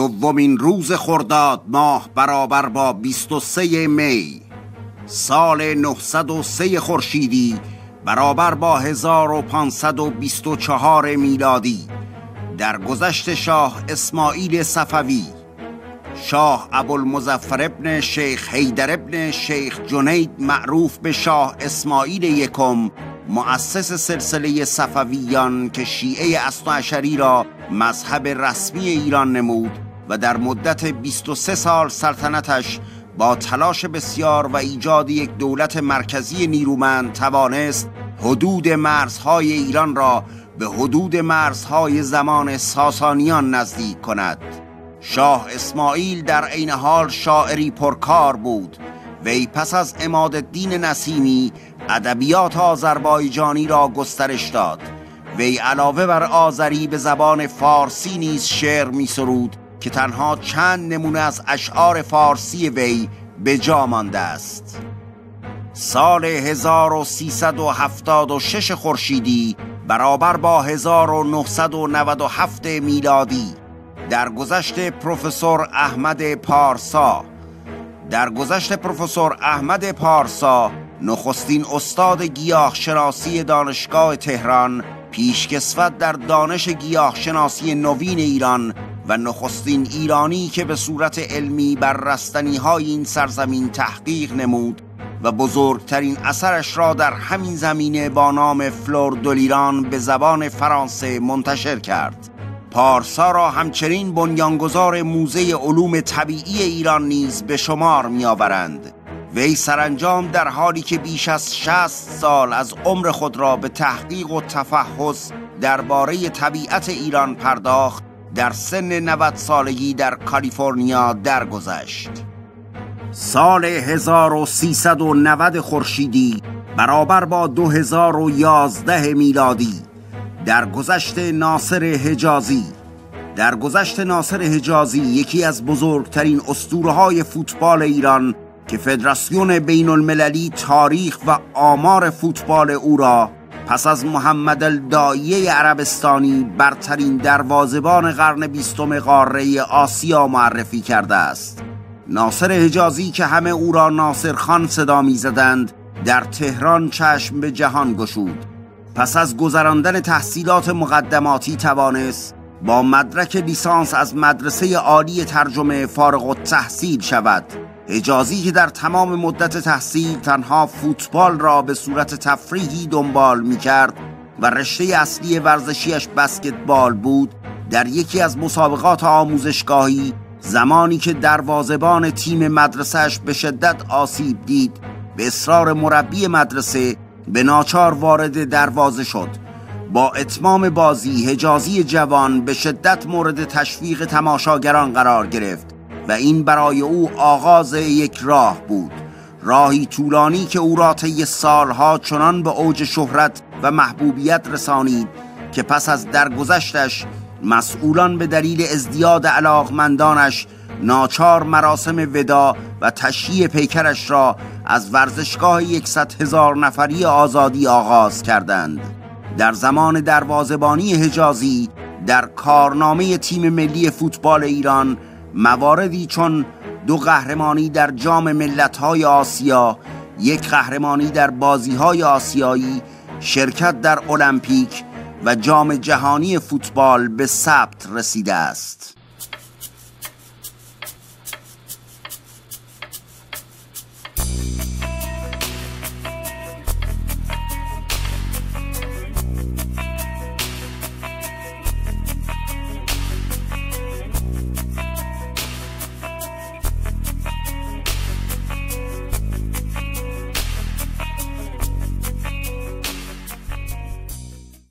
دومین روز خرداد ماه برابر با 23 می سال 903 خورشیدی برابر با 1524 میلادی در گذشت شاه اسماعیل صفوی، شاه ابوالمظفر ابن شیخ حیدر ابن شیخ جنید معروف به شاه اسماعیل یکم، مؤسس سلسله صفویان که شیعه اثنی‌عشری را مذهب رسمی ایران نمود و در مدت 23 سال سلطنتش با تلاش بسیار و ایجاد یک دولت مرکزی نیرومند توانست حدود مرزهای ایران را به حدود مرزهای زمان ساسانیان نزدیک کند. شاه اسماعیل در عین حال شاعری پرکار بود. وی پس از عمادالدین نسیمی ادبیات آذربایجانی را گسترش داد. وی علاوه بر آذری به زبان فارسی نیز شعر می سرود که تنها چند نمونه از اشعار فارسی وی به جا مانده است. سال 1376 خورشیدی برابر با 1997 میلادی درگذشت پروفسور احمد پارسا نخستین استاد گیاهشناسی دانشگاه تهران، پیشکسوت در دانش گیاهشناسی نوین ایران و نخستین ایرانی که به صورت علمی بر رستنی‌های این سرزمین تحقیق نمود و بزرگترین اثرش را در همین زمینه با نام فلور دولیران به زبان فرانسه منتشر کرد. پارسا را همچنین بنیانگذار موزه علوم طبیعی ایران نیز به شمار می‌آورند. وی سرانجام در حالی که بیش از 60 سال از عمر خود را به تحقیق و تفحص درباره طبیعت ایران پرداخت، در سن 90 سالگی در کالیفرنیا درگذشت. سال 1390 خورشیدی برابر با 2011 میلادی درگذشت ناصر حجازی یکی از بزرگترین اسطوره‌های فوتبال ایران که فدراسیون بین المللی تاریخ و آمار فوتبال او را پس از محمد الداعیه عربستانی برترین دروازه‌بان قرن 20 قاره آسیا معرفی کرده است. ناصر حجازی که همه او را ناصر خان صدا می زدند، در تهران چشم به جهان گشود. پس از گذراندن تحصیلات مقدماتی توانست با مدرک لیسانس از مدرسه عالی ترجمه فارغ التحصیل شود. حجازی که در تمام مدت تحصیل تنها فوتبال را به صورت تفریحی دنبال می کرد و رشته اصلی ورزشیش بسکتبال بود، در یکی از مسابقات آموزشگاهی زمانی که دروازه‌بان تیم مدرسه‌اش به شدت آسیب دید، به اصرار مربی مدرسه به ناچار وارد دروازه شد. با اتمام بازی حجازی جوان به شدت مورد تشویق تماشاگران قرار گرفت و این برای او آغاز یک راه بود، راهی طولانی که او را طی سالها چنان به اوج شهرت و محبوبیت رسانید که پس از درگذشتش مسئولان به دلیل ازدیاد علاقمندانش ناچار مراسم وداع و تشییع پیکرش را از ورزشگاه 100,000 نفری آزادی آغاز کردند. در زمان دروازه‌بانی حجازی در کارنامه تیم ملی فوتبال ایران مواردی چون 2 قهرمانی در جام ملت‌های آسیا، 1 قهرمانی در بازی‌های آسیایی، شرکت در المپیک و جام جهانی فوتبال به ثبت رسیده است.